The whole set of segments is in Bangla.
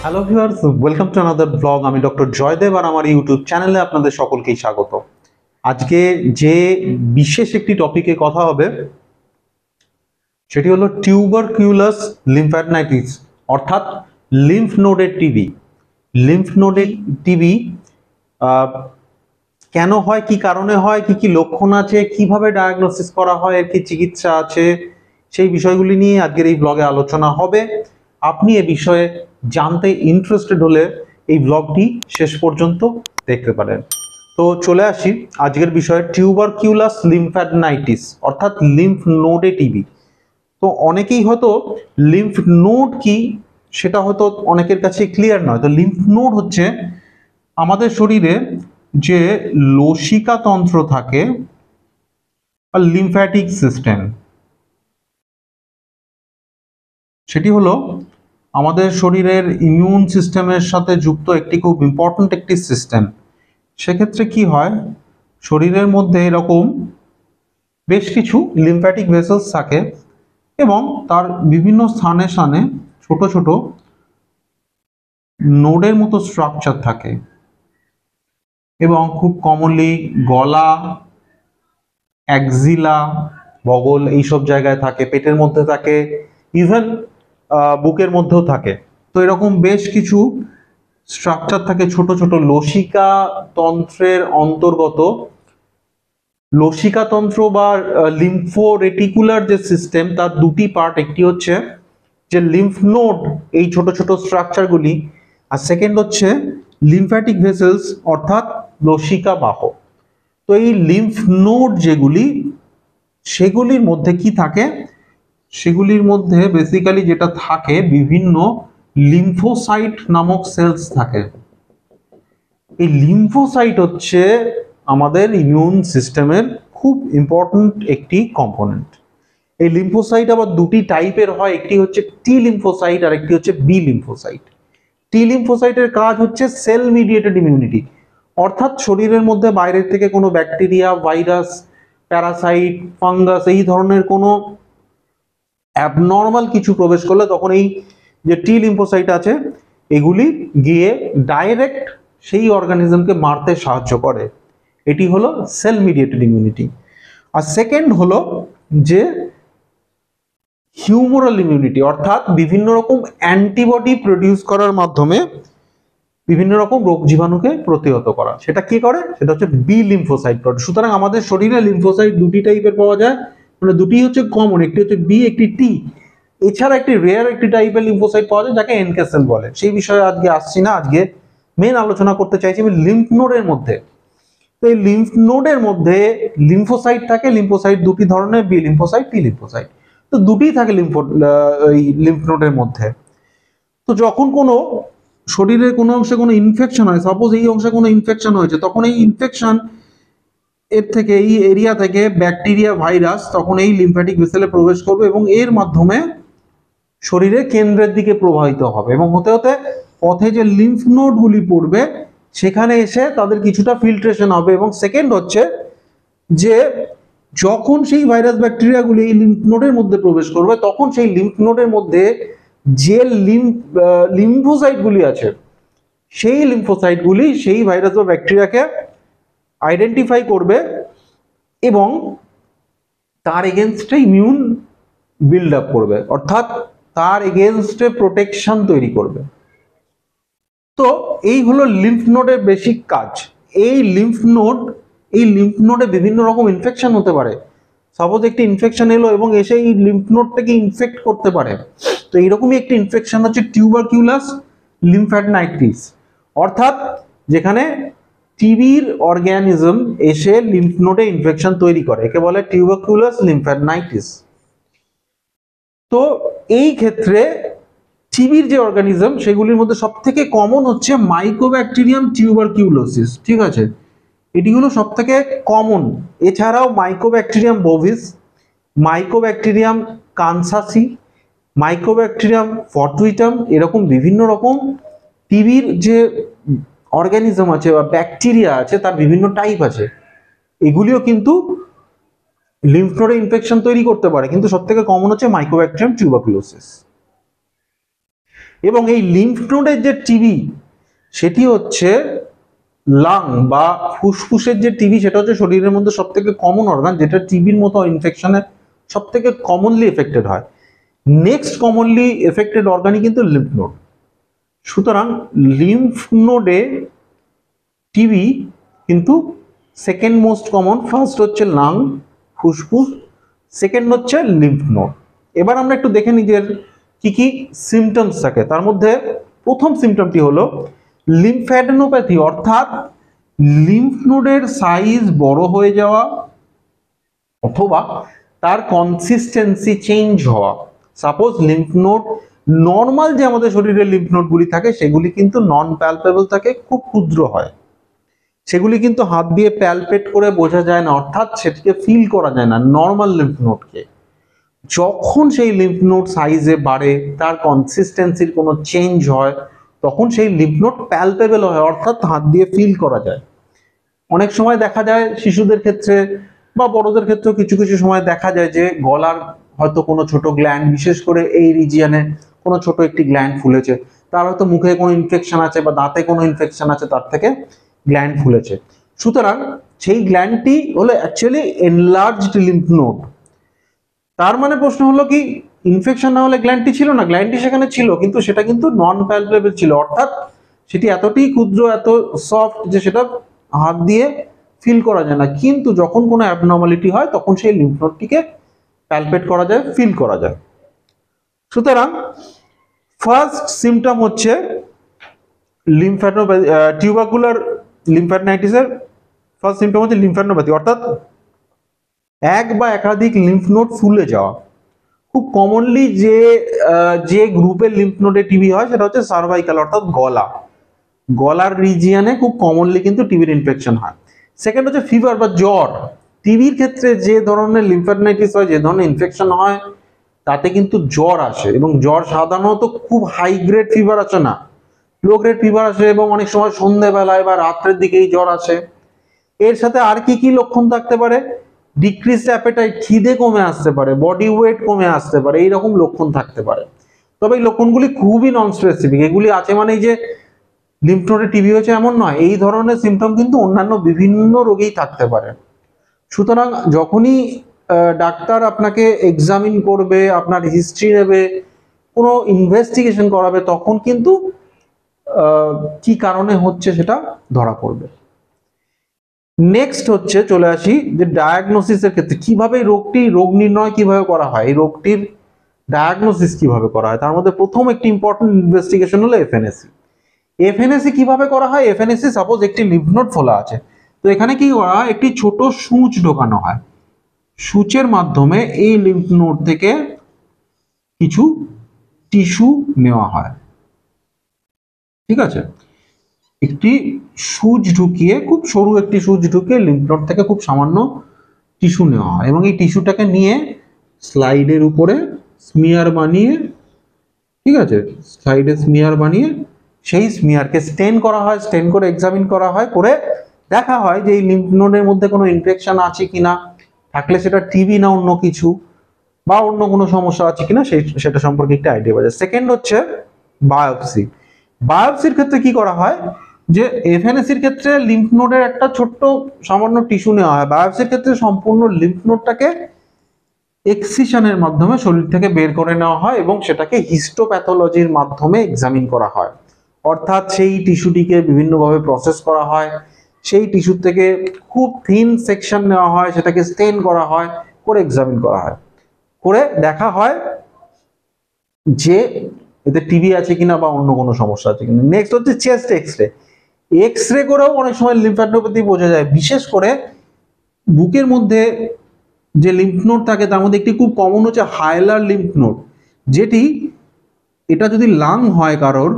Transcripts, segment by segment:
Hello viewers, welcome to another blog. আমি ডক্টর জয়দেব আর আমার ইউটিউব চ্যানেলে আপনাদের সকলকেই স্বাগত। আজকে যে বিশেষ একটি টপিকে কথা হবে সেটি হলো টিউবারকিউলাস লিম্ফ্যাডেনাইটিস অর্থাৎ লিম্ফ নোডের টিবি। লিম্ফ নোডের টিবি কেন হয়, কি কারণে হয়, কি কি লক্ষণ আছে, কিভাবে ডায়াগনোসিস করা হয়, এর কি চিকিৎসা আছে, সেই বিষয়গুলি নিয়ে আজকের এই ব্লগে আলোচনা হবে। আপনি এ বিষয়ে জানতে ইন্টারেস্টেড হলে এই ব্লগটি শেষ পর্যন্ত দেখতে পারেন। তো চলে আসি আজকের বিষয়ে, টিউবারকিউলাস লিম্ফ্যাডেনাইটিস অর্থাৎ লিম্ফ নোডে টিবি। তো অনেকেই হয়তো লিম্ফ নোড কি সেটা হয়তো অনেকের কাছে ক্লিয়ার নয়। তো লিম্ফ নোড হচ্ছে আমাদের শরীরে যে লসিকা তন্ত্র থাকে বা লিম্ফ্যাটিক সিস্টেম, সেটি হলো আমাদের শরীরের ইমিউন সিস্টেমের সাথে যুক্ত একটি খুব ইম্পর্ট্যান্ট একটি সিস্টেম। সেক্ষেত্রে কি হয়, শরীরের মধ্যে এরকম বেশ কিছু লিম্ফ্যাটিক ভেসেলস থাকে এবং তার বিভিন্ন স্থানে স্থানে ছোট ছোট নোডের মতো স্ট্রাকচার থাকে এবং খুব কমনলি গলা, অ্যাক্সিলা, বগল এইসব জায়গায় থাকে, পেটের মধ্যে থাকে, ইভেন বুকের মধ্যেও থাকে। তো এরকম বেশ কিছু স্ট্রাকচার থাকে ছোট ছোট লসিকা তন্ত্রের অন্তর্গত। লসিকা তন্ত্র বা লিম্ফোরেটিকুলার যে সিস্টেম তার দুটি পার্ট, একটি হচ্ছে যে লিম্ফ নোড, এই ছোট ছোট স্ট্রাকচারগুলি, আর সেকেন্ড হচ্ছে লিম্ফ্যাটিক ভেসেলস অর্থাৎ লসিকা বাহ। তো এই লিম্ফ নোড যেগুলি, সেগুলির মধ্যে কি থাকে, সেগুলির মধ্যে বেসিক্যালি যেটা থাকে বিভিন্ন লিম্ফোসাইট নামক সেলস থাকে। এই লিম্ফোসাইট হচ্ছে আমাদের ইমিউন সিস্টেমের খুব ইম্পর্ট্যান্ট একটি কম্পোনেন্ট। এই লিম্ফোসাইট আবার দুটি টাইপের হয়, একটি হচ্ছে টি লিম্ফোসাইট আর একটি হচ্ছে বি লিম্ফোসাইট। টি লিম্ফোসাইটের কাজ হচ্ছে সেল মিডিয়েটেড ইমিউনিটি, অর্থাৎ শরীরের মধ্যে বাইরের থেকে কোনো ব্যাকটেরিয়া, ভাইরাস, প্যারাসাইট, ফাঙ্গাস এই ধরনের কোনো অ্যাবনর্মাল কিছু প্রবেশ করলে তখন এই যে টি লিম্ফোসাইট আছে এগুলি গিয়ে ডাইরেক্ট সেই অর্গানিজমকে মারতে সাহায্য করে। এটি হলো সেল মিডিয়েটেড ইমিউনিটি। আর সেকেন্ড হলো যে হিউমোরাল ইমিউনিটি, অর্থাৎ বিভিন্ন রকম অ্যান্টিবডি প্রডিউস করার মাধ্যমে বিভিন্ন রকম রোগ জীবাণুকে প্রতিহত করা। সেটা কি করে, সেটা হচ্ছে বি লিম্ফোসাইট। সুতরাং আমাদের শরীরে লিম্ফোসাইট দুটি টাইপের পাওয়া যায়, মানে দুটি হচ্ছে কমন, একটি হচ্ছে বি, একটি টি। এছাড়া একটি রেয়ার একটি টাইপের লিম্ফোসাইট পাওয়া যায় যাকে এনকে সেল বলে। সেই বিষয়ে আজকে আসছি না, আজকে মেন আলোচনা করতে চাইছি আমি লিম্ফ নোডের মধ্যে। তো এই লিম্ফ নোডের মধ্যে লিম্ফোসাইট থাকে, লিম্ফোসাইট দুটি ধরনের, বি লিম্ফোসাইট, টি লিম্ফোসাইট। তো দুটিই থাকে লিম্ফ নোডের মধ্যে। তো যখন কোনো শরীরের কোনো অংশে কোনো ইনফেকশন হয়, সাপোজ এই অংশে কোনো ইনফেকশন হয়েছে, তখন এই ইনফেকশন এর থেকে, এই এরিয়া থেকে ব্যাকটেরিয়া, ভাইরাস তখন এই লিম্ফ্যাটিক ভেসেলে প্রবেশ করবে এবং এর মাধ্যমে শরীরের কেন্দ্রের দিকে প্রবাহিত হবে এবং হতে হতে পথে যে লিম্ফ নোডগুলি পড়বে সেখানে এসে তাদের কিছুটা ফিল্ট্রেশন হবে। এবং সেকেন্ড হচ্ছে যে যখন সেই ভাইরাস ব্যাকটেরিয়াগুলি এই লিম্ফ নোডের মধ্যে প্রবেশ করবে তখন সেই লিম্ফ নোডের মধ্যে যে লিম্ফোসাইটগুলি আছে সেই লিম্ফোসাইটগুলি সেই ভাইরাস বা ব্যাকটেরিয়াকে আইডেন্টিফাই করবে এবং তার এগেনস্টে ইমিউন বিল্ড আপ করবে, অর্থাৎ তার এগেনস্টে প্রোটেকশন তৈরি করবে। তো এই হলো লিম্ফ নোডের বেসিক কাজ। এই লিম্ফ নোডে বিভিন্ন রকম ইনফেকশন হতে পারে। সাপোজ একটি ইনফেকশন এলো এবং এসে এই লিম্ফ নোডটাকে ইনফেক্ট করতে পারে। তো এইরকমই একটি ইনফেকশন হচ্ছে টিউবারকিউলাস লিম্ফ্যাডেনাইটিস, অর্থাৎ যেখানে টিবির অর্গানিজম এসে লিম্ফ নোডে ইনফেকশন তৈরি করে, একে বলে টিউবারকিউলাস লিম্ফ্যাডেনাইটিস। তো এই ক্ষেত্রে টিবির যে অর্গানিজম সেগুলির মধ্যে সব থেকে কমন হচ্ছে মাইকোব্যাকটেরিয়াম টিউবারকিউলোসিস, ঠিক আছে, এটি হলো সব থেকে কমন। এছাড়াও mycobacterium bovis, mycobacterium kansasii, mycobacterium fortuitum, এরকম বিভিন্ন রকম টিবির যে অর্গানিজম আছে বা ব্যাকটেরিয়া আছে তার বিভিন্ন টাইপ আছে। এগুলিও কিন্তু লিম্ফ নোডে ইনফেকশন তৈরি করতে পারে, কিন্তু সব থেকে কমন হচ্ছে মাইকোব্যাকটেরিয়াম টিউবারকুলোসিস। এবং এই লিম্ফ নোডের যে টিবি সেটি হচ্ছে লাং বা ফুসফুসের যে টিবি, সেটা হচ্ছে শরীরের মধ্যে সব থেকে কমন অর্গান, যেটা টিবির মতো ইনফেকশনে সব থেকে কমনলি এফেক্টেড হয়। নেক্সট কমনলি এফেক্টেড অর্গানই কিন্তু লিম্ফ নোড। সুতরাং লিম্ফ নোডে টিবি কিন্তু সেকেন্ড মোস্ট কমন, ফার্স্ট হচ্ছে লাং, ফুসফুস, সেকেন্ড হচ্ছে লিম্ফ নোড। এবার আমরা একটু দেখে নিই যে কি কি সিমটমস থাকে। তার মধ্যে প্রথম সিমটমটি হলো লিম্ফ্যাডেনোপ্যাথি, অর্থাৎ লিম্ফ নোডের সাইজ বড় হয়ে যাওয়া অথবা তার কনসিস্টেন্সি চেঞ্জ হওয়া। সাপোজ লিম্ফ নোড নর্মাল যে আমাদের শরীরের লিম্ফ নোডগুলি থাকে সেগুলি কিন্তু নন প্যালপেবল থাকে, খুব ক্ষুদ্র হয়, সেগুলি কিন্তু হাত দিয়ে প্যালপেট করে বোঝা যায় না, অর্থাৎ সেটিকে ফিল করা যায় না নর্মাল লিম্ফ নোডকে। যখন সেই লিম্ফ নোড সাইজে বাড়ে, তার কনসিস্টেন্সির কোনো চেঞ্জ হয়, তখন সেই লিম্ফ নোড প্যালপেবল হয়, অর্থাৎ হাত দিয়ে ফিল করা যায়। অনেক সময় দেখা যায় শিশুদের ক্ষেত্রে বা বড়দের ক্ষেত্রেও কিছু কিছু সময় দেখা যায় যে গলার হয়তো কোনো ছোট গ্ল্যান্ড, বিশেষ করে এই রিজিয়নে কোনো ছোট একটি গ্ল্যান্ড ফুলেছে, তার হয়তো মুখে কোনো ইনফেকশন আছে বা দাঁতে কোনো ইনফেকশন আছে, তার থেকে গ্ল্যান্ড ফুলেছে। সুতরাং সেই গ্ল্যান্ডটি হলো অ্যাকচুয়ালি এনলার্জড লিম্ফ নোড। তার মানে প্রশ্ন হলো কি, ইনফেকশন না হলে গ্ল্যান্ডটি ছিল না? গ্ল্যান্ডটি সেখানে ছিল, কিন্তু সেটা কিন্তু নন প্যালপেবল ছিল, অর্থাৎ সেটি এতটাই ক্ষুদ্র, এত সফট যে সেটা হাত দিয়ে ফিল করা যায় না। কিন্তু যখন কোনো অ্যাবনর্মালিটি হয় তখন সেই লিম্ফ নোডটিকে প্যালপেট করা যায়, ফিল করা যায়। সুতরাং ফার্স্ট সিমটম হচ্ছে লিম্ফ্যাডেনোপ্যাথি, টিউবারকুলার লিম্ফ্যাডেনাইটিসের ফার্স্ট সিমটম হচ্ছে লিম্ফ্যাডেনোপ্যাথি, অর্থাৎ এক বা একাধিক লিম্ফ নোড ফুলে যাওয়া। খুব কমনলি যে গ্রুপের লিম্ফ নোডে টিবি হয় সেটা হচ্ছে সার্ভাইকাল, অর্থাৎ গলার রিজিয়নে খুব কমনলি কিন্তু টিবির ইনফেকশন হয়। সেকেন্ড হচ্ছে ফিভার বা জ্বর। টিবির ক্ষেত্রে যে ধরনের লিম্ফ্যাডেনাইটিস হয়, যে ধরনের ইনফেকশন হয়, তাতে কিন্তু জ্বর আসে, এবং জ্বর সাধারণত খুব হাই গ্রেড ফিভার আসে না, লো গ্রেড ফিভার আসে, এবং অনেক সময় সন্ধ্যেবেলায় বা রাত্রের দিকেই জ্বর আসে। এর সাথে আর কি কি লক্ষণ থাকতে পারে? ডিক্রিজড অ্যাপেটাইট, খিদে কমে আসতে পারে, বডি ওয়েট কমে আসতে পারে, এইরকম লক্ষণ থাকতে পারে। তবে এই লক্ষণগুলি খুবই নন স্পেসিফিক, এগুলি আছে মানে যে লিম্ফ নোডে টিবি হয়েছে এমন নয়। এই ধরনের সিমটম কিন্তু অন্যান্য বিভিন্ন রোগেই থাকতে পারে। সুতরাং যখনই ডাক্তার আপনাকে এক্সামিন করবে, আপনার হিস্ট্রি নেবে, কোনো ইনভেস্টিগেশন করাবে, তখন কিন্তু কি কারণে হচ্ছে সেটা ধরা পড়বে। নেক্সট হচ্ছে চলে আসি যে ডায়াগনোসিসের ক্ষেত্রে কিভাবে রোগ নির্ণয় কিভাবে করা হয়, এই রোগটির ডায়াগনোসিস কিভাবে করা হয়। তার মধ্যে প্রথম একটি ইম্পর্টেন্ট ইনভেস্টিগেশন হলো এফএনএসি। এফএনএসি কিভাবে করা হয়? এফএনএসি, সাপোজ একটি লিম্ফ নোড ফোলা আছে, তো এখানে কি করা হয়, একটি ছোট সূচ ঢোকানো হয়, সূচের মাধ্যমে এই লিম্ফ নোড থেকে কিছু টিস্যু নেওয়া হয়। ঠিক আছে, একটি সূচ ঢুকিয়ে, খুব সরু একটি সূচ ঢুকিয়ে লিম্ফ নোড থেকে খুব সামান্য টিস্যু নেওয়া হয়, এবং এই টিস্যুটাকে নিয়ে স্লাইডের উপরে স্মিয়ার বানিয়ে, ঠিক আছে, স্লাইডে স্মিয়ার বানিয়ে সেই স্মিয়ারকে স্টেন করা হয়, স্টেন করে এক্সামিন করা হয়, করে দেখা হয় যে এই লিম্ফ নোডের মধ্যে কোনো ইনফেকশন আছে কিনা, থাকলে সেটা টিবি না অন্য কিছু, বা অন্য কোনো সমস্যা আছে কিনা সেটা সম্পর্কে একটা আইডিয়া পাওয়া যায়। সেকেন্ড হচ্ছে বায়োপসি। বায়োপসির ক্ষেত্রে কি করা হয়, যে এফএনএসির ক্ষেত্রে লিম্ফ নোডের একটা ছোট্ট সামান্য টিস্যু নেওয়া হয়, বায়োপসির ক্ষেত্রে সম্পূর্ণ লিম্ফ নোডটাকে এক্সিশনের মাধ্যমে শরীর থেকে বের করে নেওয়া হয়, এবং সেটাকে হিস্টোপ্যাথোলজির মাধ্যমে এক্সামিন করা হয়, অর্থাৎ সেই টিস্যুটিকে বিভিন্নভাবে প্রসেস করা হয়, সেই টিস্যু থেকে খুব থিন সেকশন নেওয়া হয়, সেটাকে স্টেন করা হয়, করে এক্সামিন করা হয়, করে দেখা হয় যে এতে টিবি আছে কিনা বা অন্য কোনো সমস্যা আছে কিনা। নেক্সট হচ্ছে চেস্ট এক্সরে। এক্সরে করেও অনেক সময় লিম্ফ্যাডেনোপ্যাথি বোঝা যায়, বিশেষ করে বুকের মধ্যে যে লিম্ফ নোড থাকে তার মধ্যে একটি খুব কমন হচ্ছে হাইলার লিম্ফ নোড, যেটি, এটা যদি লাং হয় কারোর,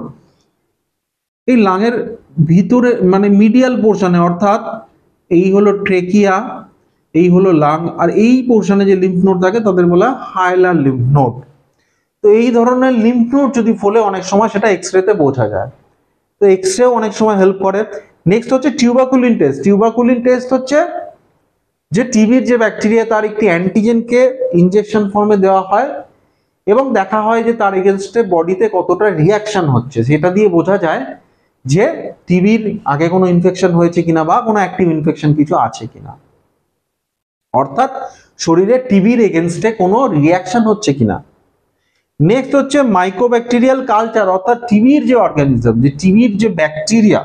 এই লাংয়ের ভিতরে মানে মিডিয়াল পোর্শনে, অর্থাৎ এই হলো ট্রেকিয়া, এই হলো লাং, আর এই পোর্শনে যে লিম্ফ নোড থাকে তাদের বলা হাইলার লিম্ফ নোড। তো এই ধরনের লিম্ফ নোড যদি ফোলে অনেক সময় সেটা এক্সরেতে বোঝা যায়, তো এক্সরেও অনেক সময় হেল্প করে। নেক্সট হচ্ছে টিউবারকুলিন টেস্ট। টিউবারকুলিন টেস্ট হচ্ছে যে টিবির যে ব্যাকটেরিয়া তার একটি অ্যান্টিজেনকে ইনজেকশন ফর্মে দেওয়া হয়, এবং দেখা হয় যে তার এগেনস্টে বডিতে কতটা রিয়াকশন হচ্ছে, সেটা দিয়ে বোঝা যায় যে টিবির আগে কোনো ইনফেকশন হয়েছে কিনা বা কোনো অ্যাক্টিভ ইনফেকশন কিছু আছে কিনা, অর্থাৎ শরীরে টিবির এগেনস্টে কোনো রিয়াকশন হচ্ছে কিনা। নেক্সট হচ্ছে মাইক্রোব্যাকটেরিয়াল কালচার, অর্থাৎ টিবির যে অর্গানিজম, যে টিবির যে ব্যাকটেরিয়া,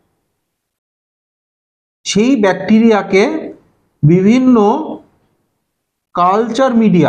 সেই ব্যাকটেরিয়াকে বিভিন্ন কালচার মিডিয়া,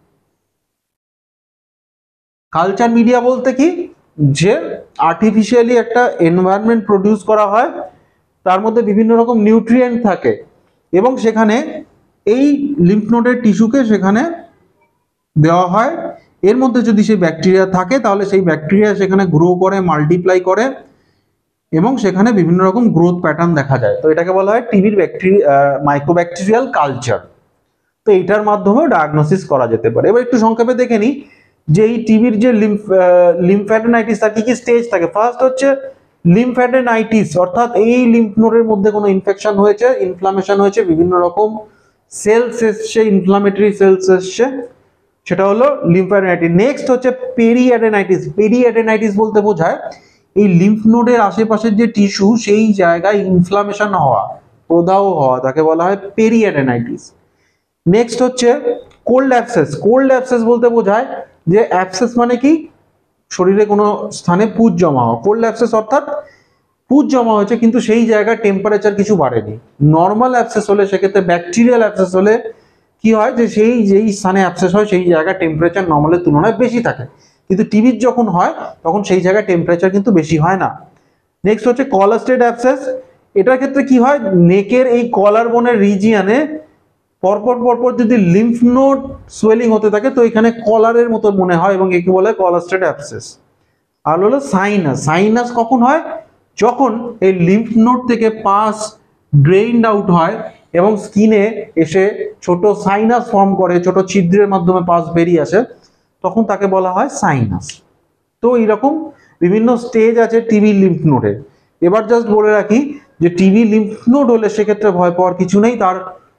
কালচার মিডিয়া বলতে কি, যে আর্টিফিশিয়ালি একটা এনভায়রনমেন্ট প্রডিউস করা হয়, তার মধ্যে বিভিন্ন রকম নিউট্রিয়েন্ট থাকে এবং সেখানে এই লিম্ফ নোডের টিস্যুকে সেখানে দেওয়া হয়। এর মধ্যে যদি সেই ব্যাকটেরিয়া থাকে তাহলে সেই ব্যাকটেরিয়া সেখানে গ্রো করে, মাল্টিপ্লাই করে এবং সেখানে বিভিন্ন রকম গ্রোথ প্যাটার্ন দেখা যায়। তো এটাকে বলা হয় টিবির মাইক্রোব্যাকটেরিয়াল কালচার। তো এটার মাধ্যমেও ডায়াগনোসিস করা যেতে পারে। এবার একটু সংক্ষেপে দেখে নিই যে এই টিবির যে লিম্ফ্যাডেনাইটিস তার কি কি স্টেজ থাকে। ফার্স্ট হচ্ছে লিম্ফ্যাডেনাইটিস, অর্থাৎ এই লিম্ফ নোডের মধ্যে কোনো ইনফেকশন হয়েছে, ইনফ্লামেশন হয়েছে, বিভিন্ন রকম সেলস এসছে, ইনফ্লামেটরি সেলস এসছে, সেটা হলো লিম্ফ্যাডেনাইটিস। নেক্সট হচ্ছে পেরিঅ্যাডেনাইটিস। পেরিঅ্যাডেনাইটিস বলতে বোঝায় এই লিম্ফ নোডের আশেপাশের যে টিস্যু, সেই জায়গায় ইনফ্লামেশন হওয়া, প্রদাহ হওয়া, তাকে বলা হয় পেরিঅ্যাডেনাইটিস। নেক্সট হচ্ছে কোল্ড অ্যাবসেস। কোল্ড অ্যাবসেস বলতে বোঝায় যে অ্যাবসেস মানে কি, শরীরে কোনো স্থানে পুঁজ জমা হওয়া। কোল্ড অ্যাবসেস অর্থাৎ পুঁজ জমা হয়েছে কিন্তু সেই জায়গায় টেম্পারেচার কিছু বাড়েনি। নর্মাল অ্যাবসেস হলে, সেক্ষেত্রে ব্যাকটেরিয়াল অ্যাবসেস হলে কি হয় যে সেই যেই স্থানে অ্যাবসেস হয় সেই জায়গায় টেম্পারেচার নর্মালের তুলনায় বেশি থাকে, কিন্তু টিবির যখন হয় তখন সেই জায়গায় টেম্পারেচার কিন্তু বেশি হয় না। নেক্সট হচ্ছে কলাস্টেড অ্যাবসেস। এটার ক্ষেত্রে কি হয়, নেকের এই কলার বোনের রিজিয়নে পরপর পরপর যদি লিম্ফ নোড সোয়েলিং হতে থাকে তো এখানে কলারের মতো মনে হয় এবং একে বলে কলাস্টেড অ্যাবসেস। আর হলো সাইনাস। সাইনাস কখন হয়, যখন এই লিম্ফ নোড থেকে পাস ড্রেইনড আউট হয় এবং স্কিনে এসে ছোট সাইনাস ফর্ম করে, ছোট ছিদ্রের মাধ্যমে পাস বেরিয়ে আসে, তখন তাকে বলা হয় সাইনাস। তো এইরকম বিভিন্ন স্টেজ আছে টিবি লিম্ফ নোডের। এবার জাস্ট বলে রাখি যে টিবি লিম্ফ নোড হলে সেক্ষেত্রে ভয় পাওয়ার কিছু নেই, তার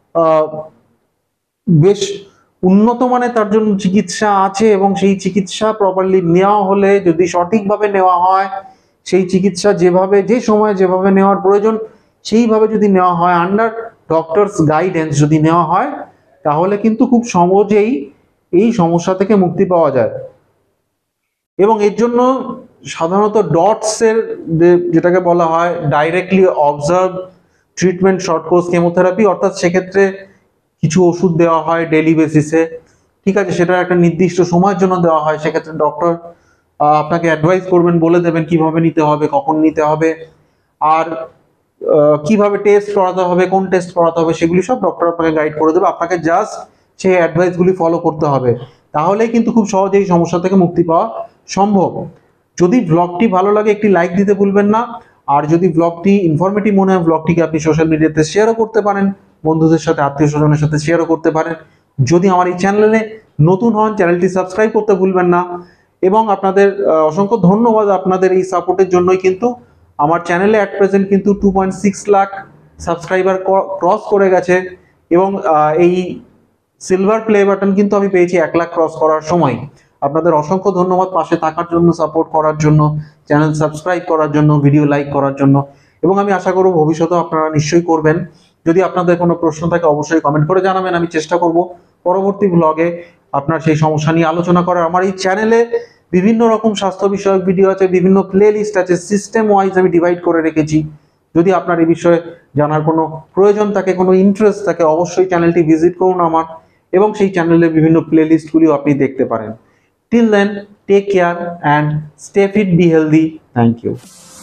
বেশ উন্নত মানের তার জন্য চিকিৎসা আছে এবং সেই চিকিৎসা প্রপারলি নেওয়া হলে, যদি সঠিকভাবে নেওয়া হয়, সেই চিকিৎসা যেভাবে, যে সময় যেভাবে নেওয়ার প্রয়োজন সেইভাবে যদি নেওয়া হয়, আন্ডার ডক্টরস গাইডেন্স যদি নেওয়া হয়, তাহলে কিন্তু খুব সহজেই এই সমস্যা থেকে মুক্তি পাওয়া যায়। এবং এর জন্য সাধারণত ডটসের যেটাকে বলা হয় directly observed treatment short course chemotherapy, অর্থাৎ সেক্ষেত্রে কিছু ওষুধ দেওয়া হয় ডেইলি বেসিসে, ঠিক আছে, সেটা একটা নির্দিষ্ট সময়ের জন্য দেওয়া হয়। সেক্ষেত্রে ডক্টর আপনাকে অ্যাডভাইস করবেন, বলে দেবেন কিভাবে নিতে হবে, কখন নিতে হবে, আর কিভাবে টেস্ট করাতে হবে, কোন টেস্ট করাতে হবে, সেগুলি সব ডক্টর আপনাকে গাইড করে দেবে। আপনাকে জাস্ট সেই অ্যাডভাইসগুলি ফলো করতে হবে, তাহলেই কিন্তু খুব সহজেই এই সমস্যা থেকে মুক্তি পাওয়া সম্ভব। যদি ব্লগটি ভালো লাগে একটি লাইক দিতে ভুলবেন না, আর যদি ব্লগটি ইনফরমেটিভ মনে হয় ব্লগটিকে আপনি সোশ্যাল মিডিয়াতে শেয়ারও করতে পারেন, বন্ধুদের সাথে, আত্মীয় স্বজনের সাথে শেয়ারও করতে পারেন। যদি আমার এই চ্যানেলে নতুন হন, চ্যানেলটি সাবস্ক্রাইব করতে ভুলবেন না। এবং আপনাদের অসংখ্য ধন্যবাদ আপনাদের এই সাপোর্টের জন্যই কিন্তু আমার চ্যানেলে অ্যাট প্রেজেন্ট কিন্তু 2.6 লাখ সাবস্ক্রাইবার ক্রস করে গেছে এবং এই সিলভার প্লে বাটন কিন্তু আমি পেয়েছি 1 লাখ ক্রস করার সময়। আপনাদের অসংখ্য ধন্যবাদ পাশে থাকার জন্য, সাপোর্ট করার জন্য, চ্যানেল সাবস্ক্রাইব করার জন্য, ভিডিও লাইক করার জন্য, এবং আমি আশা করব ভবিষ্যতেও আপনারা নিশ্চয়ই করবেন। যদি আপনাদের কোনো প্রশ্ন থাকে অবশ্যই কমেন্ট করে জানাবেন, আমি চেষ্টা করব পরবর্তী ব্লগে আপনার সেই সমস্যা নিয়ে আলোচনা করার। আমার এই চ্যানেলে বিভিন্ন রকম স্বাস্থ্য বিষয়ক ভিডিও আছে, বিভিন্ন প্লে লিস্ট আছে, সিস্টেম ওয়াইজ আমি ডিভাইড করে রেখেছি। যদি আপনার এই বিষয়ে জানার কোনো প্রয়োজন থাকে, কোনো ইন্টারেস্ট থাকে, অবশ্যই চ্যানেলটি ভিজিট করুন আমার, এবং সেই চ্যানেলে বিভিন্ন প্লে লিস্টগুলিও আপনি দেখতে পারেন। Till then, take care and stay fit, be healthy. Thank you.